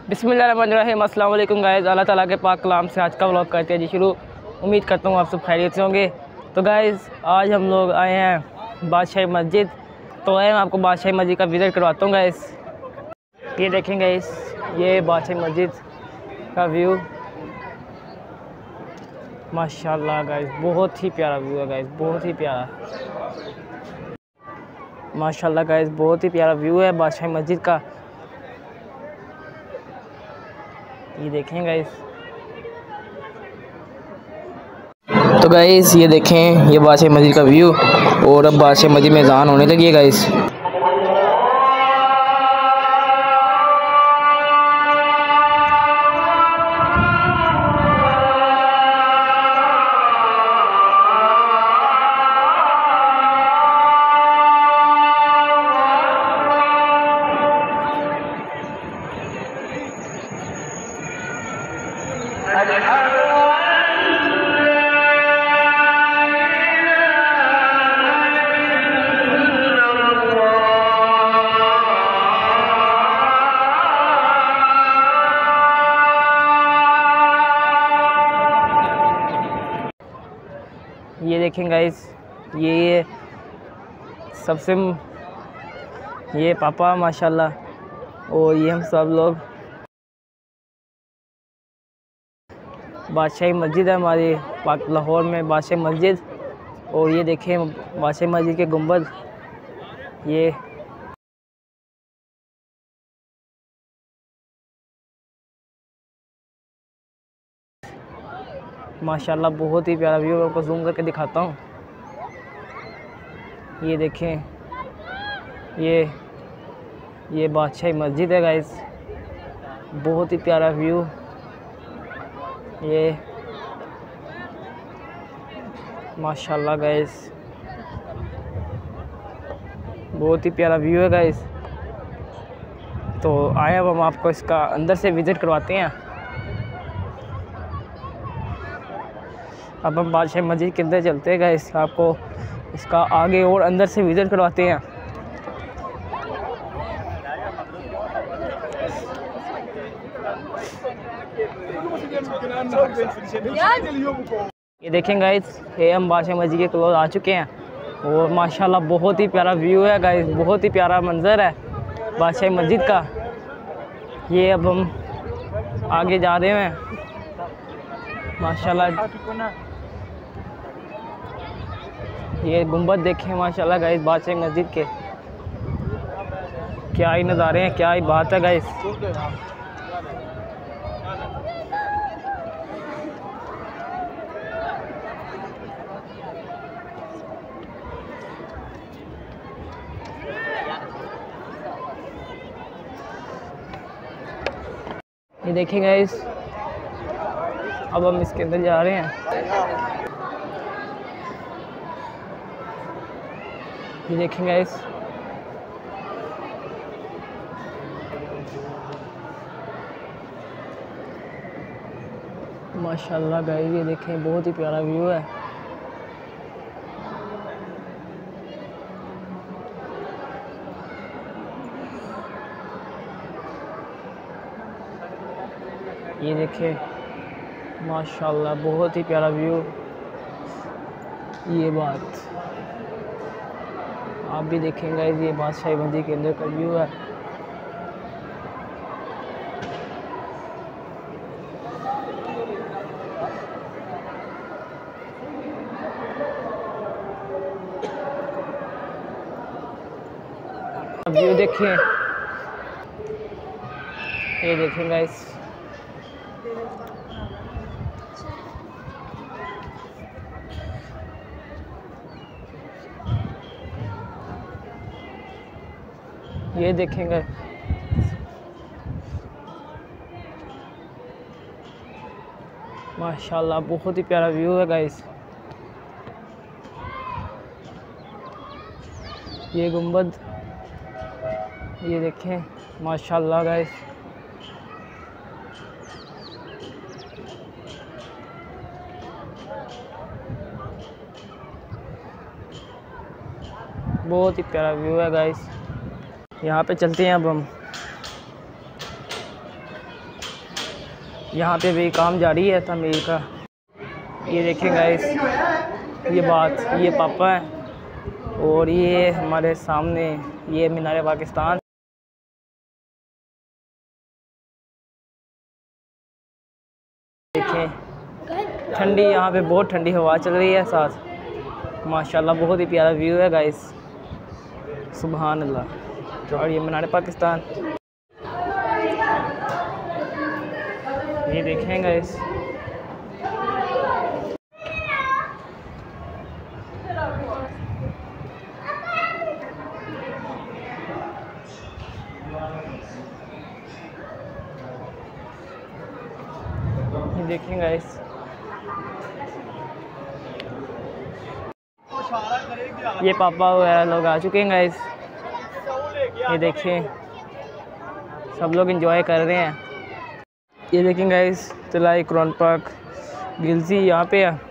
बिस्मिल्लाहिर्रहमानिर्रहीम। अस्सलाम वालेकुम गाइज़। अल्लाह ताला के पाक कलाम से आज का व्लॉग करते हैं जी शुरू। उम्मीद करता हूँ आप सब खैरियत से होंगे। तो गाइज़ आज हम लोग आए हैं बादशाही मस्जिद। तो आए मैं आपको बादशाही मस्जिद का विज़िट करवाता हूँ गाइज़। ये देखें गाइज़, ये बादशाही मस्जिद का व्यू माशाल्लाह गाइज़, बहुत ही प्यारा व्यू है गाइज़, बहुत ही प्यारा माशाल्लाह गाइज़, बहुत ही प्यारा व्यू है बादशाही मस्जिद का। ये देखें गाइज़। तो गाइज़ ये देखें, ये बादशाही मस्जिद का व्यू। और अब बादशाही मस्जिद में अज़ान होने लगी है गाइज़। ये देखें गाइस, ये सबसे ये पापा माशाल्लाह, और ये हम सब लोग। बादशाही मस्जिद है हमारी लाहौर में, बादशाही मस्जिद। और ये देखें बादशाही मस्जिद के गुंबद, ये माशाल्लाह बहुत ही प्यारा व्यू है। आपको जूम करके दिखाता हूँ। ये देखें, ये बादशाही मस्जिद है गाइस, बहुत ही प्यारा व्यू। ये माशाल्लाह गाइस, बहुत ही प्यारा व्यू है गाइस। तो आए अब हम आपको इसका अंदर से विज़िट करवाते हैं। अब हम बादशाही मस्जिद के अंदर चलते हैं गाइस, आपको इसका आगे और अंदर से विज़िट करवाते हैं। ये देखें गाइस, ये हम बादशाही मस्जिद के क्लोज आ चुके हैं। और माशाल्लाह बहुत ही प्यारा व्यू है गाइस, बहुत ही प्यारा मंजर है बादशाही मस्जिद का। ये अब हम आगे जा रहे हैं माशाल्लाह। ये गुंबद देखें माशाल्लाह गाइस, बादशाही मस्जिद के क्या ही नज़ारे हैं, क्या ही बात है गाइस। ये देखें गाइस, अब हम इसके अंदर जा रहे हैं। ये देखें गाइस, माशाल्लाह गाइस, ये देखें बहुत ही प्यारा व्यू है। ये देखें माशाल्लाह बहुत ही प्यारा व्यू। ये बात आप भी देखेंगे, ये बादशाही मस्जिद के अंदर का व्यू है। व्यू देखें, ये देखें गाइस, ये देखेंगे माशाल्लाह बहुत ही प्यारा व्यू है गाइस। ये गुंबद, ये देखें माशाल्लाह गाइस, बहुत ही प्यारा व्यू है गाइस। यहाँ पे चलते हैं अब हम। यहाँ पे भी काम जारी है तमीर का। ये देखें गाइस, ये पापा हैं और ये हमारे सामने ये मीनार पाकिस्तान। देखें ठंडी, यहाँ पे बहुत ठंडी हवा चल रही है साथ, माशाल्लाह बहुत ही प्यारा व्यू है गाइस, सुभान अल्लाह। और ये मीनार पाकिस्तान, ये देखें गाइस। ये देखें गाइस, ये पापा वगैरह लोग आ चुके हैं गाइस। ये देखें सब लोग एंजॉय कर रहे हैं। ये देखें गाइस, तलाई कुरान पाक गिलजी यहाँ पे है।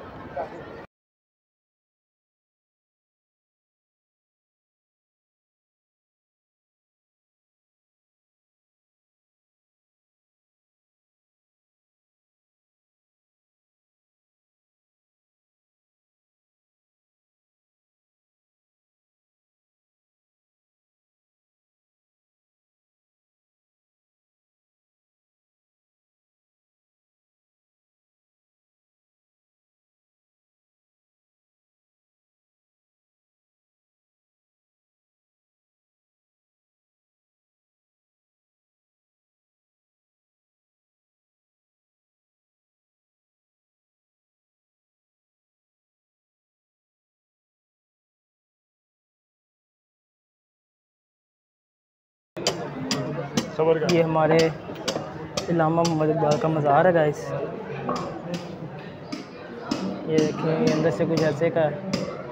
ये हमारे अल्लामा इकबाल का मज़ार है गाइस। ये देखें, ये अंदर से कुछ ऐसे का है।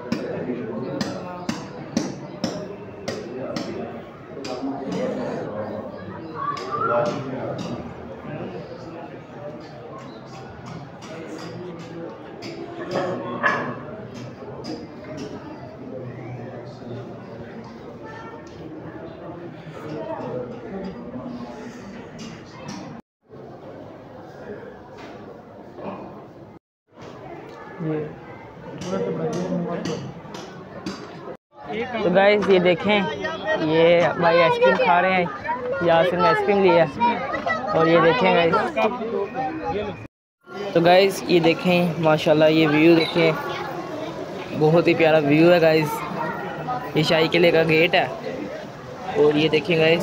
तो गाइस ये देखें, ये भाई आइसक्रीम खा रहे हैं, यासिर ने आइसक्रीम लिया और ये देखें गाइस। तो गाइस ये देखें माशाल्लाह, ये व्यू देखें, बहुत ही प्यारा व्यू है गाइस। ये शाही किले का गेट है और ये देखें गाइस,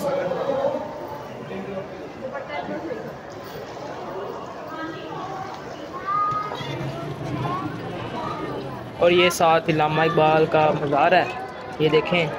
और ये साथ अल्लामा इकबाल का मज़ार है, ये देखें।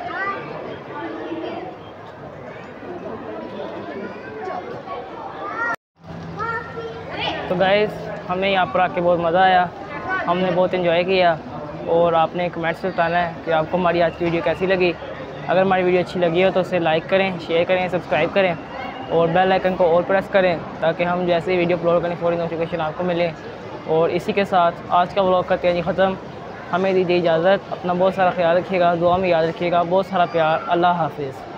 तो गाइस हमें यहाँ पर आके बहुत मज़ा आया, हमने बहुत एंजॉय किया और आपने कमेंट्स में बताना है कि आपको हमारी आज की वीडियो कैसी लगी। अगर हमारी वीडियो अच्छी लगी हो तो उसे लाइक करें, शेयर करें, सब्सक्राइब करें और बेल आइकन को और प्रेस करें ताकि हम जैसे ही वीडियो अपलोड करें फौरी नोटिफिकेशन आपको मिले। और इसी के साथ आज का व्लॉग करते हैं जी ख़त्म। हमें दीजिए इजाज़त, अपना बहुत सारा ख्याल रखिएगा, दुआ में याद रखिएगा, बहुत सारा प्यार, अल्लाह हाफिज़।